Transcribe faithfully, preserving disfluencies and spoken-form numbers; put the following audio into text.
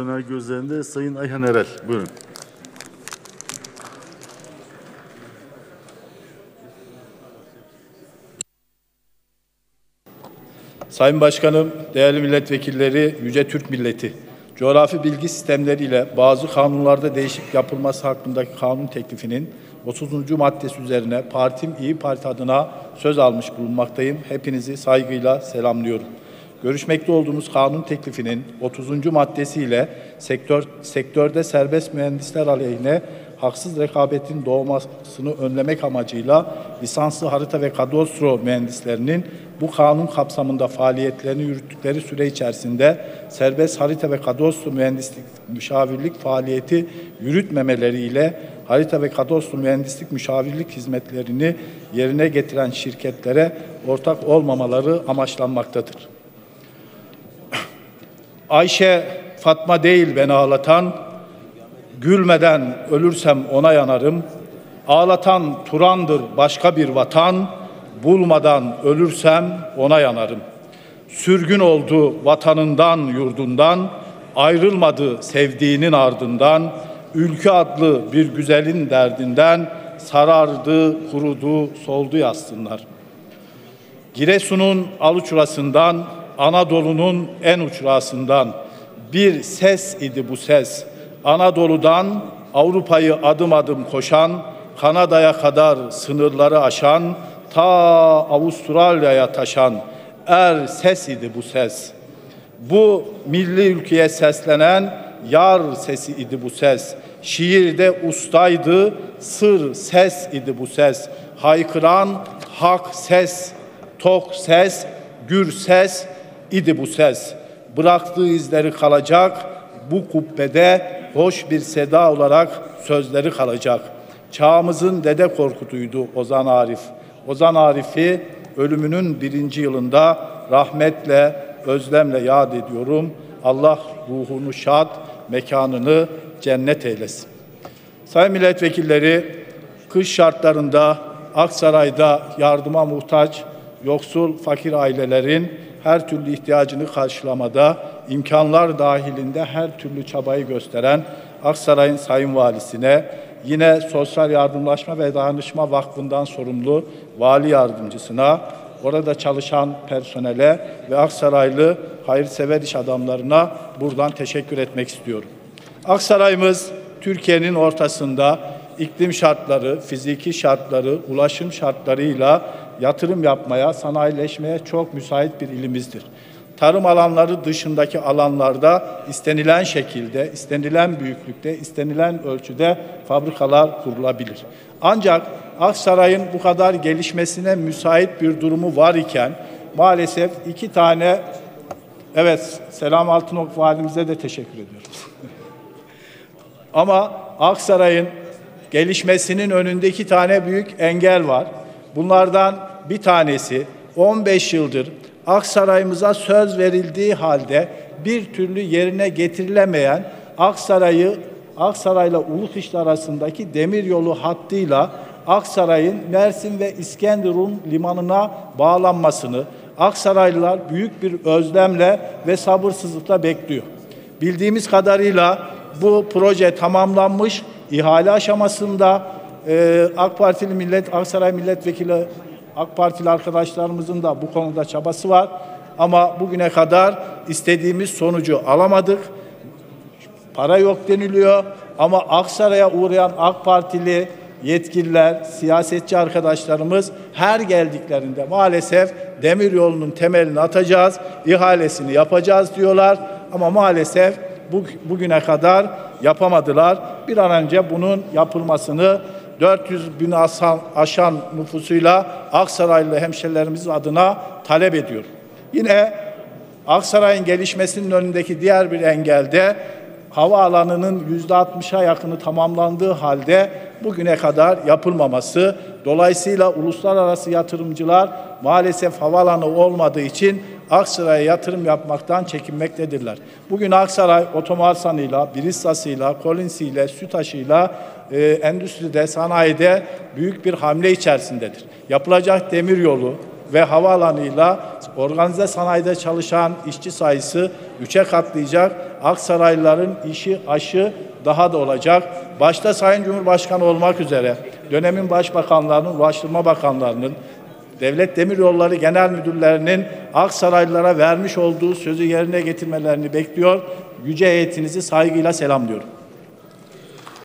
Pınar Gözlerinde Sayın Ayhan Erel. Buyurun. Sayın Başkanım, değerli milletvekilleri, yüce Türk milleti, coğrafi bilgi sistemleriyle bazı kanunlarda değişiklik yapılması hakkındaki kanun teklifinin otuzuncu maddesi üzerine partim İyi Parti adına söz almış bulunmaktayım. Hepinizi saygıyla selamlıyorum. Görüşmekte olduğumuz kanun teklifinin otuzuncu maddesiyle sektör, sektörde serbest mühendisler aleyhine haksız rekabetin doğmasını önlemek amacıyla lisanslı harita ve kadastro mühendislerinin bu kanun kapsamında faaliyetlerini yürüttükleri süre içerisinde serbest harita ve kadastro mühendislik müşavirlik faaliyeti yürütmemeleriyle harita ve kadastro mühendislik müşavirlik hizmetlerini yerine getiren şirketlere ortak olmamaları amaçlanmaktadır. Ayşe, Fatma değil beni ağlatan, gülmeden ölürsem ona yanarım. Ağlatan Turan'dır başka bir vatan, bulmadan ölürsem ona yanarım. Sürgün oldu vatanından yurdundan, ayrılmadı sevdiğinin ardından, ülke adlı bir güzelin derdinden, sarardı, kurudu, soldu yazsınlar. Giresun'un aluçurasından, Anadolu'nun en uçurasından bir ses idi bu ses. Anadolu'dan Avrupa'yı adım adım koşan, Kanada'ya kadar sınırları aşan, ta Avustralya'ya taşan er ses idi bu ses. Bu milli ülkeye seslenen yar sesi idi bu ses. Şiirde ustaydı, sır ses idi bu ses. Haykıran hak ses, tok ses, gür ses idi bu ses. Bıraktığı izleri kalacak, bu kubbede hoş bir seda olarak sözleri kalacak. Çağımızın Dede Korkut'uydu Ozan Arif. Ozan Arif'i ölümünün birinci yılında rahmetle, özlemle yad ediyorum. Allah ruhunu şad, mekanını cennet eylesin. Sayın milletvekilleri, kış şartlarında Aksaray'da yardıma muhtaç, yoksul, fakir ailelerin her türlü ihtiyacını karşılamada imkanlar dahilinde her türlü çabayı gösteren Aksaray'ın Sayın Valisi'ne, yine Sosyal Yardımlaşma ve Dayanışma Vakfı'ndan sorumlu Vali Yardımcısına, orada çalışan personele ve Aksaraylı hayırsever iş adamlarına buradan teşekkür etmek istiyorum. Aksaray'ımız Türkiye'nin ortasında iklim şartları, fiziki şartları, ulaşım şartlarıyla yatırım yapmaya, sanayileşmeye çok müsait bir ilimizdir. Tarım alanları dışındaki alanlarda istenilen şekilde, istenilen büyüklükte, istenilen ölçüde fabrikalar kurulabilir. Ancak Aksaray'ın bu kadar gelişmesine müsait bir durumu var iken maalesef iki tane, evet Selam Altınok valimize de teşekkür ediyorum. Ama Aksaray'ın gelişmesinin önünde iki tane büyük engel var. Bunlardan bir tanesi on beş yıldır Aksaray'ımıza söz verildiği halde bir türlü yerine getirilemeyen Aksaray'ı Aksaray'la Ulukışla arasındaki demiryolu hattıyla Aksaray'ın Mersin ve İskenderun limanına bağlanmasını Aksaraylılar büyük bir özlemle ve sabırsızlıkla bekliyor. Bildiğimiz kadarıyla bu proje tamamlanmış, ihale aşamasında e, AK Partili millet Aksaray milletvekili AK Partili arkadaşlarımızın da bu konuda çabası var. Ama bugüne kadar istediğimiz sonucu alamadık. Para yok deniliyor ama Aksaray'a uğrayan AK Partili yetkililer, siyasetçi arkadaşlarımız her geldiklerinde maalesef demiryolunun temelini atacağız, ihalesini yapacağız diyorlar. Ama maalesef bu, bugüne kadar yapamadılar. Bir an önce bunun yapılmasını dört yüz bin aşan, aşan nüfusuyla Aksaraylı hemşerilerimiz adına talep ediyor. Yine Aksaray'ın gelişmesinin önündeki diğer bir engelde havaalanının yüzde altmışa yakını tamamlandığı halde bugüne kadar yapılmaması. Dolayısıyla uluslararası yatırımcılar maalesef havaalanı olmadığı için Aksaray'a yatırım yapmaktan çekinmektedirler. Bugün Aksaray Otomarsan'ıyla, Brissa'sıyla, Collins'iyle, Sütaş'ıyla e, endüstride, sanayide büyük bir hamle içerisindedir. Yapılacak demiryolu, ve havaalanıyla organize sanayide çalışan işçi sayısı üçe katlayacak. Aksaraylıların işi aşı daha da olacak. Başta Sayın Cumhurbaşkanı olmak üzere dönemin başbakanlarının, Ulaştırma Bakanlarının, Devlet Demiryolları Genel Müdürlerinin Aksaraylılara vermiş olduğu sözü yerine getirmelerini bekliyor. Yüce heyetinizi saygıyla selamlıyorum.